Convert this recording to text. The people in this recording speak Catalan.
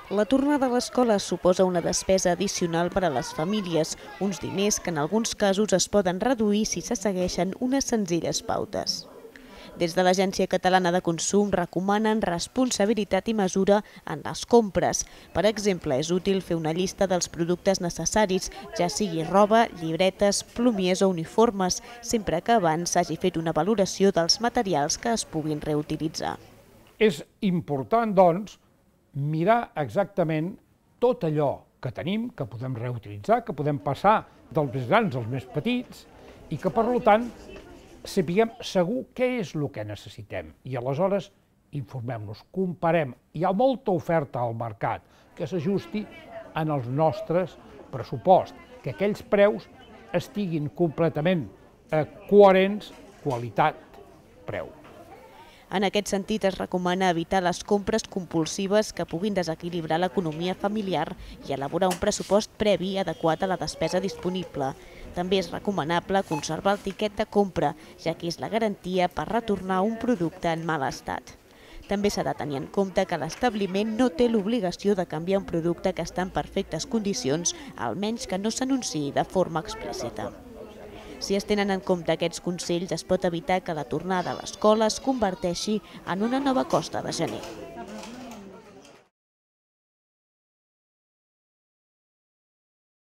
La tornada a l'escola suposa una despesa addicional per a les famílies, uns diners que en alguns casos es poden reduir si se segueixen unes senzilles pautes. Des de l'Agència Catalana de Consum recomanen responsabilitat i mesura en les compres. Per exemple, és útil fer una llista dels productes necessaris, ja sigui roba, llibretes, plomiers o uniformes, sempre que abans s'hagi fet una valoració dels materials que es puguin reutilitzar. És important, doncs, mirar exactament tot allò que tenim, que podem reutilitzar, que podem passar dels més grans als més petits i que, per tant, sapiguem segur què és el que necessitem. I aleshores informem-nos, comparem. Hi ha molta oferta al mercat que s'ajusti en els nostres pressupost, que aquells preus estiguin completament coherents qualitat-preu. En aquest sentit, es recomana evitar les compres compulsives que puguin desequilibrar l'economia familiar i elaborar un pressupost previ adequat a la despesa disponible. També és recomanable conservar el tiquet de compra, ja que és la garantia per retornar un producte en mal estat. També s'ha de tenir en compte que l'establiment no té l'obligació de canviar un producte que està en perfectes condicions, almenys que no s'anunciï de forma explícita. Si es tenen en compte aquests consells, es pot evitar que la tornada a l'escola es converteixi en una nova costa de gener.